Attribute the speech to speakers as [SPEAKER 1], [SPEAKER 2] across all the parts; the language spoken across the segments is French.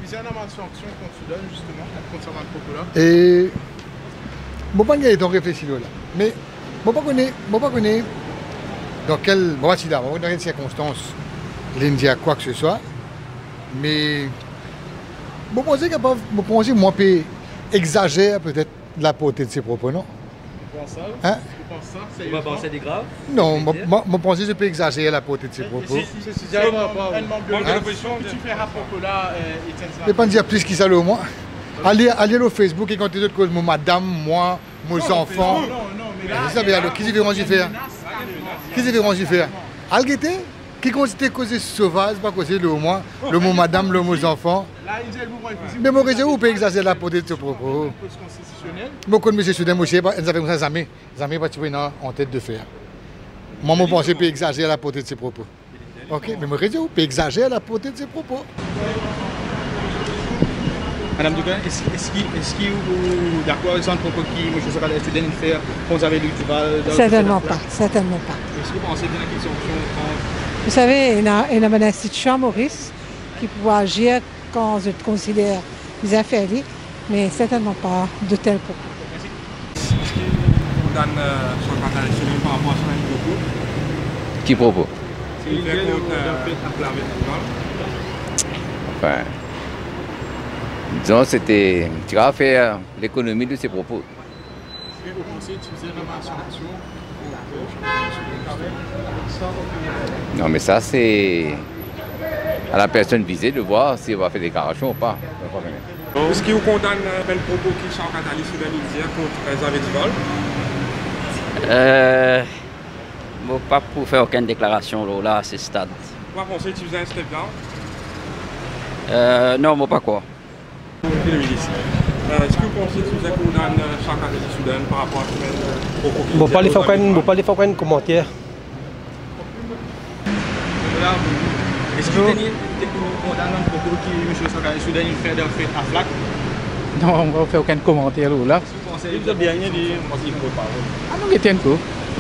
[SPEAKER 1] y a une sanction qu'on te donne justement concernant le propos là?
[SPEAKER 2] Et je ne sais pas réfléchir là. Mais je ne sais pas dans quelles circonstances il dit à quoi que ce soit. Mais je pense que moi, je peux exagérer peut-être la portée de ses propos, non?
[SPEAKER 1] Tu penses ça?
[SPEAKER 2] Hein?
[SPEAKER 1] Tu penses ça?
[SPEAKER 3] Tu vas penser des graves?
[SPEAKER 2] Non, je pense que je peux exagérer la portée de ses propos.
[SPEAKER 1] Si un membre de l'opposition que tu fais à propos là, Étienne
[SPEAKER 2] Je ne peux pas dire plus qu'il ça au moins. Allez au Facebook et quand tu causes madame, moi, mes enfants.
[SPEAKER 1] Non, mais là.
[SPEAKER 2] Vous savez, alors, qui verront j'y faire? Qui verront j'y faire? Algueté? Qui considère causer sauvage, pas causer le moins, le mot madame, le mot enfant.
[SPEAKER 1] Là, il dit le mouvement est
[SPEAKER 2] Mais mon réseau, vous pouvez exagérer la portée de ce propos. Moi, comme M. Soudan, je n'avais jamais pas en tête de faire. Moi, je pense que je peux exagérer la portée de ses propos. Ok, mais mon réseau, vous pouvez exagérer la portée de ses propos.
[SPEAKER 4] Madame Dougan, est-ce que vous d'accord avec son propos qui M. Sakala Soudan fait contre avec Luc Duval?
[SPEAKER 5] Certainement pas, certainement pas.
[SPEAKER 4] Est-ce que vous pensez qu'il y a une sanction?
[SPEAKER 5] Vous savez, il y a une institution, Maurice, qui peut agir quand je considère les affaires, mais certainement pas de tels propos.
[SPEAKER 4] Est-ce que vous condamnez Sakala Soudan par rapport à son propos?
[SPEAKER 6] Qui propos?
[SPEAKER 4] C'est une fait contre avec Duval?
[SPEAKER 6] Enfin, disons, c'était. Tu vas faire l'économie de ses propos.
[SPEAKER 1] Est-ce que vous pensez utiliser une sanction?
[SPEAKER 6] Non, mais ça, c'est à la personne visée de voir si elle va faire déclaration ou pas.
[SPEAKER 4] Est-ce que vous condamnez le propos qui Sakala Soudan dit contre Xavier Duval?
[SPEAKER 3] Pas pour faire aucune déclaration là à ce stade.
[SPEAKER 4] Vous pensez utiliser un step down?
[SPEAKER 3] Non, pas quoi.
[SPEAKER 4] Est-ce que vous pensez que vous êtes condamné Sakala Soudan par rapport à ce propos?
[SPEAKER 7] Je ne pas faire aucun commentaire.
[SPEAKER 4] Est-ce que vous condamnez le propos que M. Sakala Soudan fait à FLAC?
[SPEAKER 7] Non, on ne va faire aucun commentaire là.
[SPEAKER 4] Est-ce que vous pensez que vous avez bien dit qu'il faut parler?
[SPEAKER 7] Ah non, il quoi.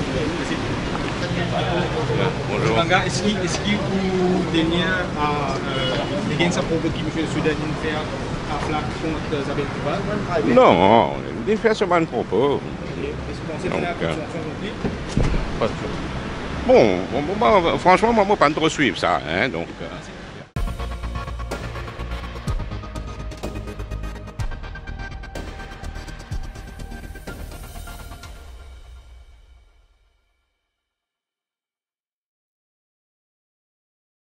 [SPEAKER 4] Bonjour. Est-ce que vous daignez à ce propos que M. Soudan fait à FLAC contre Xavier Duval?
[SPEAKER 8] Non, il fait seulement un propos.
[SPEAKER 4] Est-ce que vous pensez que la sanction
[SPEAKER 8] Bon, franchement, moi, je ne peux pas trop suivre ça. Hein, donc,